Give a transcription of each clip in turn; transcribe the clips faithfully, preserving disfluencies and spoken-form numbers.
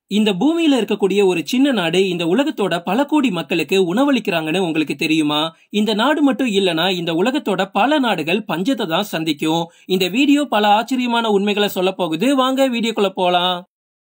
இந்த பூமியில இருக்கக்கூடிய ஒரு சின்ன நாடு இந்த உலகத்தோட பல கோடி மக்களுக்கு உணவளிக்கிறாங்கன்னு உங்களுக்கு தெரியுமா? இந்த நாடு மட்டும் இல்லனா இந்த உலகத்தோட பல நாடுகள் பஞ்சத்தை தான் சந்திக்கும். இந்த வீடியோ பல ஆச்சரியமான உண்மைகளை சொல்ல போகுது. வாங்க வீடியோக்குள்ள போலாம்.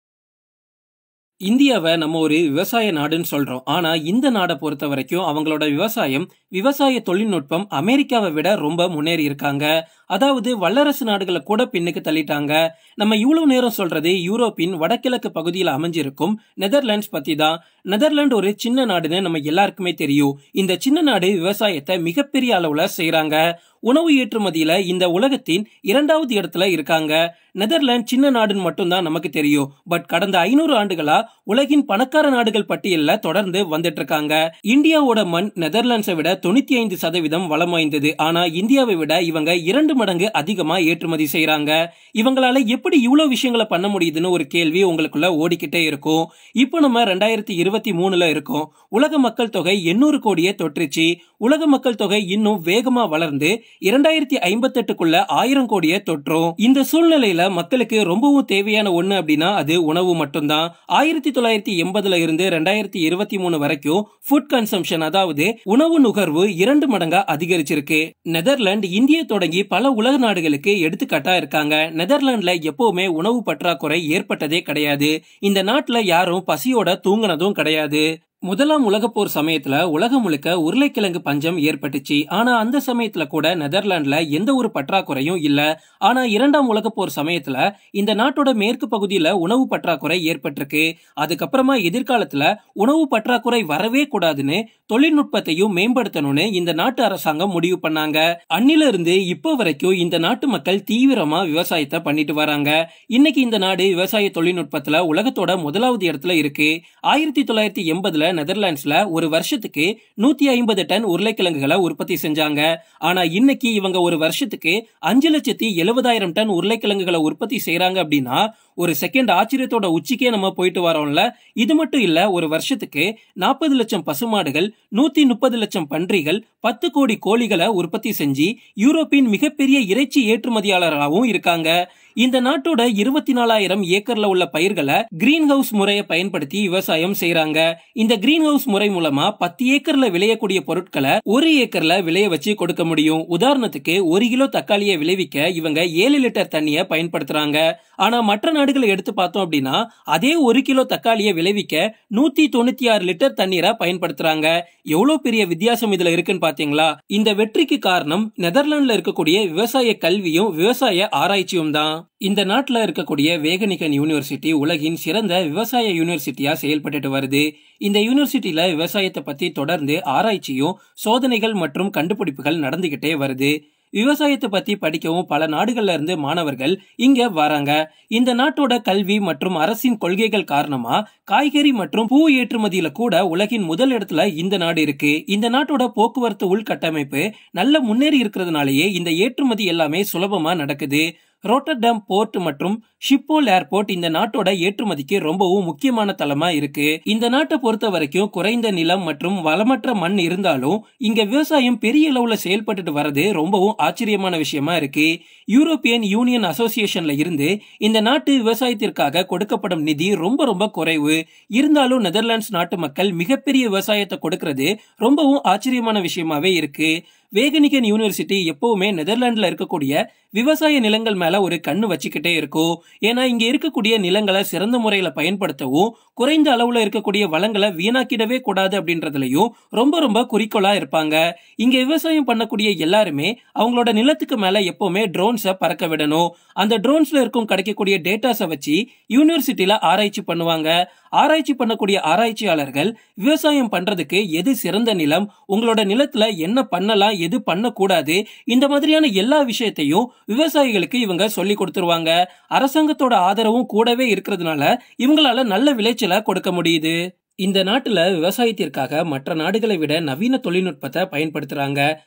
இந்தியாவை நம்ம ஒரு விவசாய நாடுன்னு சொல்றோம். ஆனா இந்த நாடை பொறுத்த வரைக்கும் அவங்களோட விவசாயம் விவசாய தொழில்நுட்பம் அமெரிக்காவை விட ரொம்ப முன்னேறி இருக்காங்க. அதாவது வல்லரசு நாடுகளை கூட பின்னுக்கு தள்ளிட்டாங்க. நம்ம இவ்வளவு நேரம் சொல்றது யூரோப்பின் வடகிழக்கு பகுதியில் அமைஞ்சிருக்கும் நெதர்லாண்ட்ஸ் பத்தி தான். நெதர்லாந்து ஒரு சின்ன நாடுன்னு நம்ம எல்லாருக்குமே தெரியும். இந்த சின்ன நாடு விவசாயத்தை மிகப்பெரிய அளவுல செய்யறாங்க. உணவு ஏற்றுமதியில இந்த உலகத்தின் இரண்டாவது இடத்துல இருக்காங்க. நெதர்லாந்து சின்ன நாடுன்னு மட்டும் தான் நமக்கு தெரியும். பட் கடந்த ஐநூறு ஆண்டுகளா உலகின் பணக்கார நாடுகள் பட்டியல்ல தொடர்ந்து வந்துட்டு இருக்காங்க. இந்தியாவோட மண் நெதர்லாண்ட்ஸை விட தொண்ணூத்தி ஐந்து சதவீதம் வளம் வாய்ந்தது. ஆனா இந்தியாவை விட இவங்க இரண்டு மடங்கு அதிகமா ஏற்றுமதி செய்யறாங்க. இவங்களால எப்படி இவ்வளவு விஷயங்களை பண்ண முடியுதுன்னு ஒரு கேள்வி உங்களுக்குள்ள ஓடிக்கிட்டே இருக்கும். இப்போ நம்ம ரெண்டாயிரத்தி இருபத்தி மூணுல இருக்கோம். உலக மக்கள் தொகை எண்ணூறு கோடியே தொற்றுச்சு. உலக மக்கள் தொகை இன்னும் வேகமா வளர்ந்து இரண்டாயிரத்தி ஐம்பத்தி எட்டுக்குள்ள ஆயிரம் கோடியே தொற்றும். இந்த சூழ்நிலையில மக்களுக்கு ரொம்பவும் தேவையான ஒண்ணு அப்படின்னா அது உணவு மட்டும்தான். ஆயிரத்தி தொள்ளாயிரத்தி எண்பதுல இருந்து ரெண்டாயிரத்தி இருபத்தி மூணு வரைக்கும் ஃபுட் கன்சம்ஷன் அதாவது உணவு நுகர்வு இரண்டு மடங்கா அதிகரிச்சிருக்கு. நெதர்லாந்து இந்திய தொடங்கி பல உலக நாடுகளுக்கு எடுத்துக்காட்டா இருக்காங்க. நெதர்லாந்துல எப்பவுமே உணவு பற்றாக்குறை ஏற்பட்டதே கிடையாது. இந்த நாட்டுல யாரும் பசியோட தூங்குனதும் கிடையாது. முதலாம் உலக போர் சமயத்துல உலகம் முழுக்க உருளைக்கிழங்கு பஞ்சம் ஏற்பட்டுச்சு. ஆனா அந்த சமயத்துல கூட நெதர்லாந்துல எந்த ஒரு பற்றாக்குறையும் இல்ல. ஆனா இரண்டாம் உலக போர் சமயத்துல இந்த நாட்டோட மேற்கு பகுதியில உணவு பற்றாக்குறை ஏற்பட்டிருக்கு. அதுக்கப்புறமா எதிர்காலத்துல உணவு பற்றாக்குறை வரவே கூடாதுன்னு தொழில்நுட்பத்தையும் மேம்படுத்தணும்னு இந்த நாட்டு அரசாங்கம் முடிவு பண்ணாங்க. அன்னில இருந்து இப்போ வரைக்கும் இந்த நாட்டு மக்கள் தீவிரமா விவசாயத்தை பண்ணிட்டு வராங்க. இன்னைக்கு இந்த நாடு விவசாய தொழில்நுட்பத்துல உலகத்தோட முதலாவது இடத்துல இருக்கு. ஆயிரத்தி தொள்ளாயிரத்தி எண்பதுல நெதர்லாண்ட்ஸ்ல ஒரு வருஷத்துக்கு நூத்தி ஐம்பது டன் உருளைக்கிழங்குகளை உற்பத்தி செஞ்சாங்க. ஆனா இன்னைக்கு இவங்க ஒரு வருஷத்துக்கு அஞ்சு லட்சத்தி எழுபதாயிரம் டன் உருளைக்கிழங்குகளை உற்பத்தி செய்யறாங்க. அப்படின்னா ஒரு செகண்ட் ஆச்சரியத்தோட உச்சிக்கே நம்ம போயிட்டு வரோம்ல. இது மட்டும் இல்ல, ஒரு வருஷத்துக்கு நாற்பது லட்சம் பசுமாடுகள், நூத்தி முப்பது லட்சம் பன்றிகள், பத்து கோடி கோழிகளை உற்பத்தி செஞ்சு யூரோப்பின் மிகப்பெரிய இறைச்சி ஏற்றுமதியாளராகவும் இருக்காங்க. இந்த நாட்டோட இருபத்தி நாலாயிரம் ஏக்கர்ல உள்ள பயிர்களை கிரீன் ஹவுஸ் முறையை பயன்படுத்தி விவசாயம் செய்யறாங்க. இந்த கிரீன் ஹவுஸ் முறை மூலமா பத்து ஏக்கர்ல விளையக்கூடிய பொருட்களை ஒரு ஏக்கர்ல விளைய வச்சு கொடுக்க முடியும். உதாரணத்துக்கு ஒரு கிலோ தக்காளியை விளைவிக்க இவங்க ஏழு லிட்டர் தண்ணியை பயன்படுத்துறாங்க. ஆனா மற்ற நாடுகளை எடுத்து பார்த்தோம் அப்படின்னா அதே ஒரு கிலோ தக்காளியை விளைவிக்க நூத்தி தொண்ணூத்தி ஆறு லிட்டர் தண்ணீரை பயன்படுத்துறாங்க. எவ்வளவு பெரிய வித்தியாசம் இதுல இருக்குன்னு பாத்தீங்களா? இந்த வெற்றிக்கு காரணம் நெதர்லாந்துல இருக்கக்கூடிய விவசாய கல்வியும் விவசாய ஆராய்ச்சியும் தான். இந்த நாட்டுல இருக்கக்கூடிய வேகனிகன் யூனிவர்சிட்டி உலகின் சிறந்த விவசாய யூனிவர்சிட்டியா செயல்பட்டு வருது. இந்த யூனிவர்சிட்டியில விவசாயத்தை பத்தி தொடர்ந்து ஆராய்ச்சியும் சோதனைகள் மற்றும் கண்டுபிடிப்புகள் நடந்துகிட்டே வருது. விவசாயத்தை பத்தி படிக்கவும் பல நாடுகள்ல இருந்து மாணவர்கள் இங்க வராங்க. இந்த நாட்டோட கல்வி மற்றும் அரசின் கொள்கைகள் காரணமா காய்கறி மற்றும் பூ ஏற்றுமதியில கூட உலகின் முதல் இடத்துல இந்த நாடு இருக்கு. இந்த நாட்டோட போக்குவரத்து உள்கட்டமைப்பு நல்ல முன்னேறி இருக்கிறதுனாலயே இந்த ஏற்றுமதி எல்லாமே சுலபமா நடக்குது. ரோட்டர்டாம் போர்ட் மற்றும் ஷிப்போல் ஏர்போர்ட் இந்த நாட்டோட ஏற்றுமதிக்கு ரொம்பவும் முக்கியமான தளமா இருக்கு. இந்த நாட்டை பொறுத்த வரைக்கும் குறைந்த நிலம் மற்றும் வளமற்ற மண் இருந்தாலும் இங்க விவசாயம் பெரிய அளவுல செயல்பட்டு வர்றது ரொம்பவும் ஆச்சரியமான விஷயமா இருக்கு. யூரோப்பியன் யூனியன் அசோசியேஷன்ல இருந்து இந்த நாட்டு விவசாயத்திற்காக கொடுக்கப்படும் நிதி ரொம்ப ரொம்ப குறைவு. இருந்தாலும் நெதர்லாண்ட்ஸ் நாட்டு மக்கள் மிகப்பெரிய விவசாயத்தை கொடுக்கிறது ரொம்பவும் ஆச்சரியமான விஷயமாவே இருக்கு. வேகனிகன் யூனிவர்சிட்டி எப்பவுமே நெதர்லாந்துல இருக்கக்கூடிய விவசாய நிலங்கள் மேல ஒரு கண்ணு வச்சுக்கிட்டே இருக்கும். ஏன்னா இங்க இருக்கக்கூடிய நிலங்களை சிறந்த முறையில பயன்படுத்தவும் குறைந்த அளவுல இருக்கக்கூடிய வளங்களை வீணாக்கிடவே கூடாது அப்படின்றதுலயும் ரொம்ப ரொம்ப குறிக்கோளா இருப்பாங்க. இங்க விவசாயம் பண்ணக்கூடிய எல்லாருமே அவங்களோட நிலத்துக்கு மேல எப்பவுமே ட்ரோன்ஸை பறக்க விடணும். அந்த ட்ரோன்ஸ்ல இருக்கும் கிடைக்கக்கூடிய டேட்டாஸை வச்சு யூனிவர்சிட்டியில ஆராய்ச்சி பண்ணுவாங்க. ஆராய்ச்சி பண்ணக்கூடிய ஆராய்ச்சியாளர்கள் விவசாயம் பண்றதுக்கு எது சிறந்த நிலம், உங்களோட நிலத்துல என்ன பண்ணலாம், எது பண்ணக்கூடாது, இந்த மாதிரியான எல்லா விஷயத்தையும் விவசாயிகளுக்கு இவங்க சொல்லி கொடுத்துருவாங்க. அரசாங்கத்தோட ஆதரவும் கூடவே இருக்கிறதுனால இவங்களால நல்ல விளைச்சலை கொடுக்க முடியுது. இந்த நாட்டுல விவசாயத்திற்காக மற்ற நாடுகளை விட நவீன தொழில்நுட்பத்தை பயன்படுத்துறாங்க.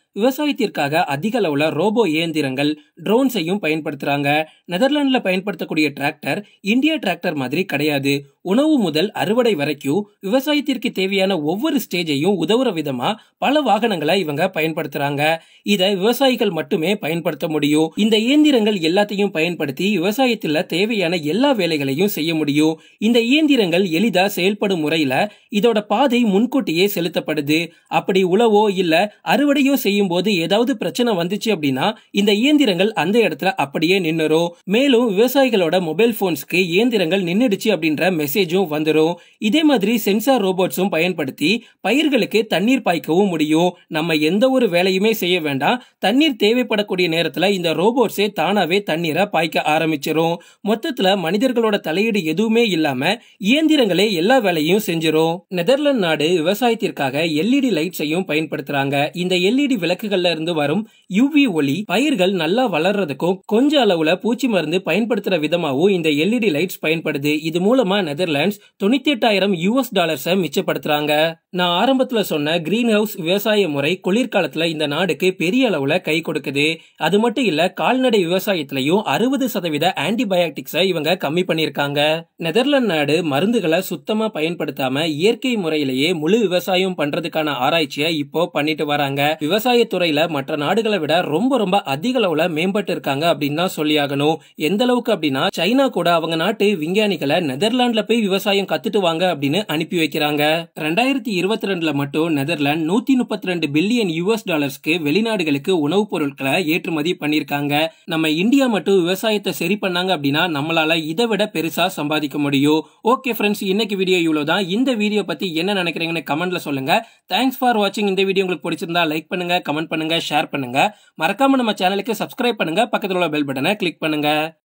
விவசாயத்திற்காக அதிக அளவுல ரோபோ இயந்திரங்கள், ட்ரோன்ஸையும் பயன்படுத்துறாங்க. நெதர்லாந்துல பயன்படுத்தக்கூடிய டிராக்டர் இந்தியா டிராக்டர் மாதிரி கிடையாது. உணவு முதல் அறுவடை வரைக்கும் விவசாயத்திற்கு தேவையான ஒவ்வொரு ஸ்டேஜையும் உதவுற விதமா பல வாகனங்களை இவங்க பயன்படுத்துறாங்க. இத விவசாயிகள் மட்டுமே பயன்படுத்த முடியும். இந்த இயந்திரங்கள் எல்லாத்தையும் பயன்படுத்தி விவசாயத்துல தேவையான எல்லா வேலைகளையும் செய்ய முடியும். இந்த இயந்திரங்கள் எளிதா செயல்படும் முறையில இதோட பாதை முன்கூட்டியே செலுத்தப்படுது. அப்படி உழவோ இல்ல அறுவடையோ செய்யும் போது ஏதாவது பிரச்சனை வந்துச்சு அப்படின்னா இந்த இயந்திரங்கள் அந்த இடத்துல அப்படியே நின்னுரும். மேலும் விவசாயிகளோட மொபைல் போன்ஸ்க்கு இயந்திரங்கள் நின்னுடுச்சு அப்படின்ற மெசேஜும் வந்துரும். இதே மாதிரி சென்சார் ரோபோட்ஸும் பயன்படுத்தி பயிர்களுக்கு தண்ணீர் பாய்க்கவும் முடியும். நம்ம எந்த ஒரு வேலையுமே செய்ய வேண்டாம். தண்ணீர் தேவைப்படக்கூடிய நேரத்துல இந்த ரோபோட்ஸே தானாவே தண்ணீரை பாய்க்க ஆரம்பிச்சிரும். மொத்தத்துல மனிதர்களோட தலையீடு எதுவுமே இல்லாம இயந்திரங்களே எல்லா வேலையும் செஞ்சிரும். நெதர்லாந்து நாடு விவசாயத்திற்காக எல்இடி லைட்ஸையும் பயன்படுத்துறாங்க. இந்த எல்இடி விளக்குகள்ல இருந்து வரும் யூவி ஒளி பயிர்கள் நல்லா வளர்றதுக்கும் கொஞ்ச அளவுல பூச்சி மருந்து பயன்படுத்துற விதமாவும் இந்த எல்இடி லைட்ஸ் பயன்படுது. இது மூலமா நெதர்லாண்ட்ஸ் தொண்ணூத்தி எட்டாயிரம் யூஎஸ் டாலர்ஸை மிச்சப்படுத்துறாங்க. நான் ஆரம்பத்துல சொன்ன கிரீன் ஹவுஸ் விவசாய முறை குளிர்காலத்துல இந்த நாடுக்கு பெரிய அளவுல கை கொடுக்குது. அது மட்டும் இல்ல, கால்நடை விவசாயத்திலையும் அறுபது சதவீத ஆன்டிபயோட்டிக்ஸை இவங்க கம்மி பண்ணிருக்காங்க. நெதர்லாந்து நாடு மருந்துகளை சுத்தமா பயன்படுத்தாம இயற்கை முறையிலேயே முழு விவசாயம் பண்றதுக்கான ஆராய்ச்சியை இப்போ பண்ணிட்டு வராங்க. விவசாய துறையில மற்ற நாடுகளை விட ரொம்ப ரொம்ப அதிக அளவுல மேம்பட்டு இருக்காங்க அப்படின்னு தான் சொல்லியாகணும். எந்த அளவுக்கு அப்படின்னா சைனா கூட அவங்க நாட்டு விஞ்ஞானிகளை நெதர்லாந்துல போய் விவசாயம் கத்துட்டு வாங்க அப்படின்னு அனுப்பி வைக்கிறாங்க. ரெண்டாயிரத்தி இருபத்தி ரெண்டுல மட்டும் நெதர்லாந்து நூத்தி முப்பத்தி ரெண்டு பில்லியன் யூஎஸ் டாலர்ஸ்க்கு வெளிநாடுகளுக்கு உணவுப் பொருட்களை ஏற்றுமதி பண்ணிருக்காங்க. நம்ம இந்தியா மட்டும் விவசாயத்தை சரி பண்ணாங்க அப்படின்னா நம்மளால இதை விட பெருசா சம்பாதிக்க முடியும். ஓகே ஃப்ரெண்ட்ஸ், இன்னைக்கு வீடியோ இவ்வளவுதான். இந்த வீடியோ பத்தி என்ன நினைக்கிறீங்கன்னு கமெண்ட்ல சொல்லுங்க. தேங்க்ஸ் ஃபார் வாட்சிங். இந்த வீடியோ உங்களுக்கு பிடிச்சிருந்தா லைக் பண்ணுங்க, கமெண்ட் பண்ணுங்க, ஷேர் பண்ணுங்க. மறக்காம நம்ம சேனலுக்கு சப்ஸ்கிரைப் பண்ணுங்க. பக்கத்துல உள்ள பெல் பட்டனை கிளிக் பண்ணுங்க.